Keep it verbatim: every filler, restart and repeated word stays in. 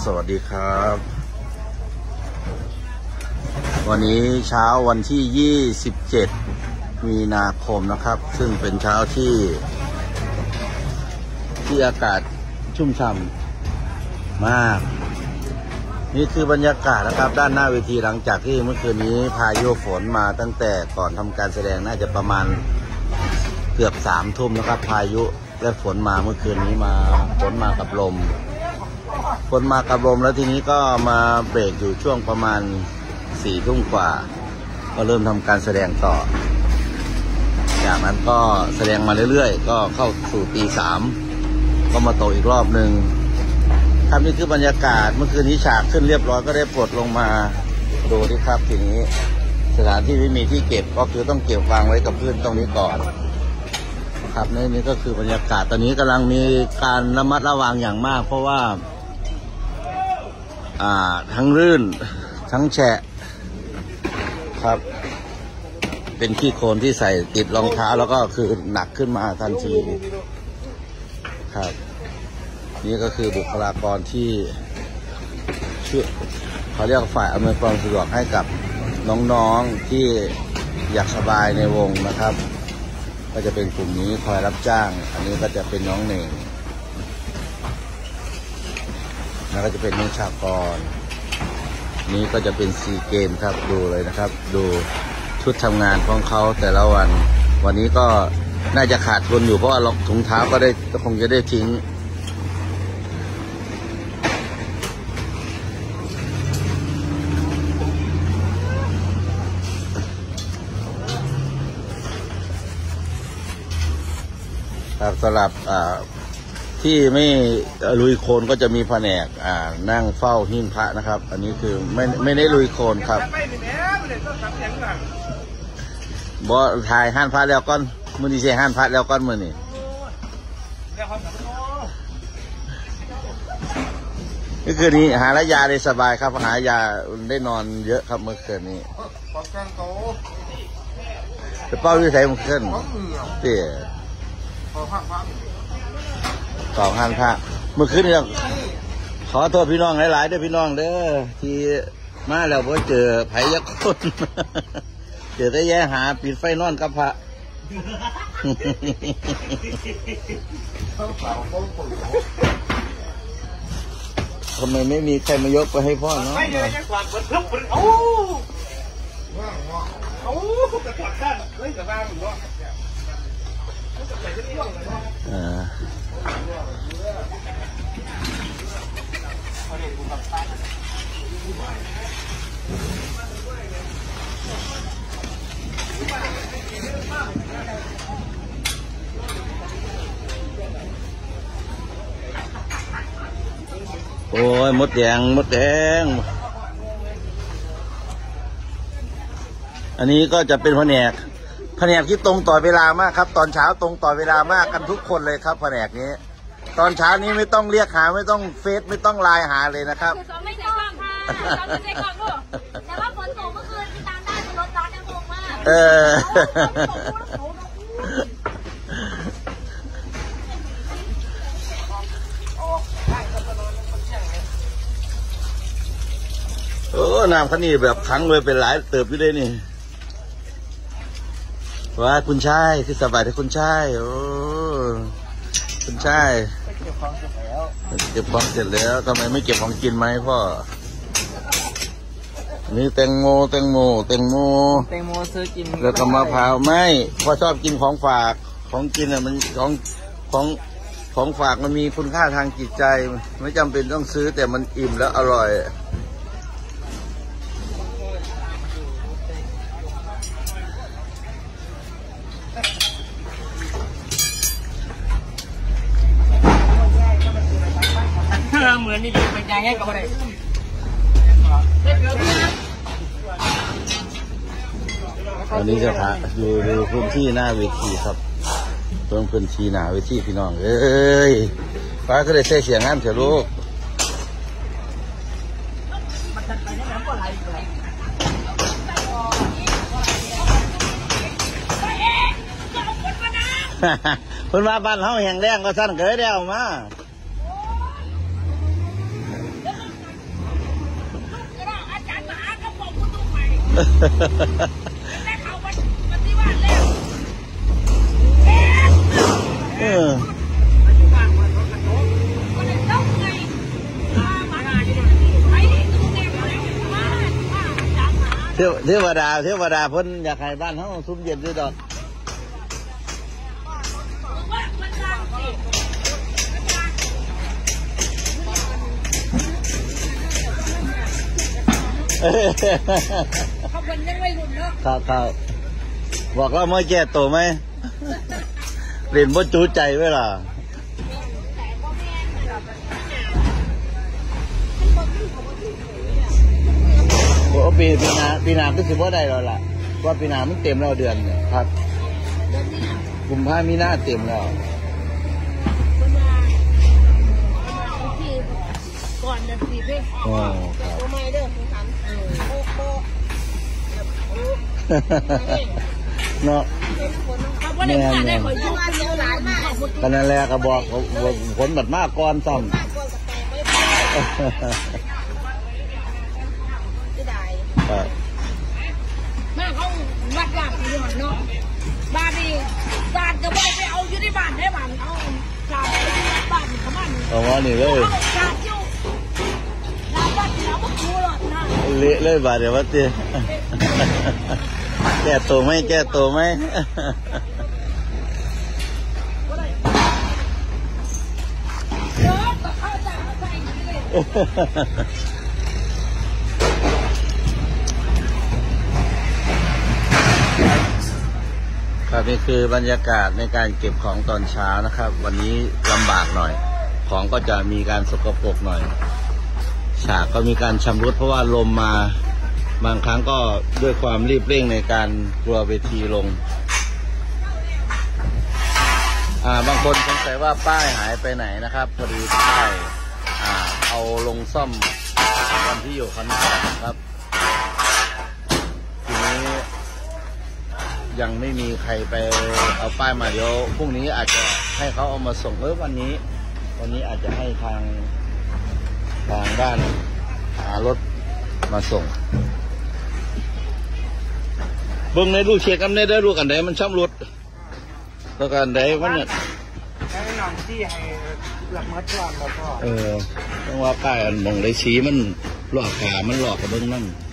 สวัสดีครับวันนี้เช้าวันที่ยี่สิบเจ็ดมีนาคมนะครับซึ่งเป็นเช้าที่ที่อากาศชุ่มฉ่ำมากนี่คือบรรยากาศนะครับด้านหน้าเวทีหลังจากที่เมื่อคืนนี้พายุฝนมาตั้งแต่ก่อนทำการแสดงน่าจะประมาณเกือบสามทุ่มนะครับพายุและฝนมาเมื่อคืนนี้มาฝนมากับลมฝนมากับลมแล้วทีนี้ก็มาเบรกอยู่ช่วงประมาณสี่ทุ่มกว่าก็เริ่มทำการแสดงต่อจากนั้นก็แสดงมาเรื่อยๆก็เข้าสู่ตีสามก็มาโตอีกรอบหนึ่งครับนี่คือบรรยากาศเมื่อคืนนี้ฉากขึ้นเรียบร้อยก็ได้ปลดลงมาดูที่ครับทีนี้สถานที่ไม่มีที่เก็บก็คือต้องเก็บวางไว้กับพื้นตรงนี้ก่อนครับนี่นี่ก็คือบรรยากาศตอนนี้กำลังมีการระมัดระวังอย่างมากเพราะว่าอ่าทั้งลื่นทั้งแฉะครับเป็นขี้โคลนที่ใส่ติดรองเท้าแล้วก็คือหนักขึ้นมาทันทีครับนี่ก็คือบุคลากรที่ช่วยเขาเรียกฝ่ายอำนวยความสะดวกให้กับน้องๆที่อยากสบายในวงนะครับก็จะเป็นกลุ่มนี้คอยรับจ้างอันนี้ก็จะเป็นน้องเน่งแล้วก็จะเป็นนิชากรนี้ก็จะเป็นซีเกมครับดูเลยนะครับดูชุดทำงานของเขาแต่ละวันวันนี้ก็น่าจะขาดทุนอยู่เพราะว่าถุงเท้าก็ได้คงจะได้ทิ้งครับสำหรับที่ไม่ลุยโคลนก็จะมีแผนกนั่งเฝ้าหิ้งพระนะครับอันนี้คือไม่ไม่ได้ลุยโคลนครับบอถ่ายห้านพระแล้วก้อนมือดีเซห้านพระแล้วก้อนมือนี่เมื่อคืนนี้หาละยาได้สบายครับหายาได้นอนเยอะครับเมื่อคืนนี้จะเป้าด้วยใส่เมื่อคืนเตี้ยสองห้านพระเมื่อคืนนี้ขอโทษพี่น้องหลายๆด้วยพี่น้องเด้อที่มาแล้วพอเจอไผยักษ์คนเจอได้แย่หาปิดไฟนอนกับพระทำไมไม่มีใครมายกไปให้พ่อเนาะไม่เลยยังกวาดเปิดทึบเปิดโอ้โอ้กระจกด้านเฮ้ยกระบ้าหรือว่าอ่าโอ้ยมดแดงมดแดงอันนี้ก็จะเป็นแผนกแผนกที่ตรงต่อเวลามากครับตอนเช้าตรงต่อเวลามากกันทุกคนเลยครับแผนกนี้ตอนเช้านี้ไม่ต้องเรียกหาไม่ต้องเฟซไม่ต้องไลน์หาเลยนะครับไม่ใช่กล่องค่ะไม่ใช่กล่องลูกแต่ว่าฝนตกเมื่อคืนที่ตามได้รถร้านยังคงมากเออโอ้น้ำคันนี้แบบขังเลยเป็นหลายเติบอยู่เลยนี่ว่าคุณชายที่สบายที่คุณชายโอ้คุณชายเก็บของเสร็จแล้วเก็บของเสร็จแล้วทำไมไม่เก็บของกินไหมพ่อนี่แตงโมแตงโมแตงโมแตงโมซื้อกินแล้วก็มะพร้าวไม่พ่อชอบกินของฝากของกินอ่ะมันของของของฝากมันมีคุณค่าทางจิตใจไม่จำเป็นต้องซื้อแต่มันอิ่มแล้วอร่อยเหมือนนี่ดีเป็นยังไงกับอะไรอันนี้จะพาอยู่ดูพื้นที่หน้าเวทีครับตรงพื้นที่หน้าเวทีพี่น้องเอ้ยป้าก็เลยเสียเสียงงานเถอะลูกคนมาบ้านเขาแห่งแรงก็สั้นเกิดแล้วมาเออเทวเทวดาเทวดาเพิ่นอยากให้บ้านเขาซุ้มเย็นด้วยดอกเขาเป็นยังไม่หลุดเนาะครับครับบอกเราไม่แก้ตัวไหมเรียนบ่จูใจไว้ล่ะโอ้ปีปีนาปีนาก็ถือว่าได้แล้วล่ะว่าปีนามันเต็มแล้วเดือนเนี่ยครับกุมภามีนาเต็มแล้วก่อนเดือนสี่เพ่งโอ้ครับตัวไม่เด้อคุณขันโอ้โหเนาะเขาก็ได้ผ่านได้ขอยุ่งเยอะหลายมากกันนั่นแหละก็บอกผลบัดมากก่อนซ้ำไม่ได้ครับแม่เขาวัดยากอยู่เนาะบ้านนี่บ้านจะว่าไปเอาอยู่ที่บ้านได้บ้านเอาจานบ้านเขาบ้านเอาว่านี่เลยจานอยู่ลาบ้านเราก็คูหรอกนะเละเลยบาดเดี๋ยวว่าเตี้ยแก้ตัวไหมแก้ตัวไหมเดี๋ยวเขาจะใส่เลยครับนี่คือบรรยากาศในการเก็บของตอนเช้านะครับ วันนี้ลำบากหน่อย ของก็จะมีการสกปรกหน่อย ฉากก็มีการชำรุดเพราะว่าลมมาบางครั้งก็ด้วยความรีบเร่งในการกลัวเวทีลงอ่าบางคนสงสัยว่าป้ายหายไปไหนนะครับพอดีป้ายอ่าเอาลงซ่อมวันที่อยู่คอนเสิร์ตครับทีนี้ยังไม่มีใครไปเอาป้ายมาเดี๋ยวพรุ่งนี้อาจจะให้เขาเอามาส่งเออวันนี้วันนี้อาจจะให้ทางทางด้านหารถมาส่งเบิ่งในลูกเช็คกันได้ได้ลูกอันใดมันช่ำรถแล้วก็อันใดมันเนี่ยให้น้องที่ให้หลักมัดก่อนแล้วก็เออต้องว่าป้ายอันมองได้ชี้มันหลอกขามันหลอกกับเบิ่งนั่น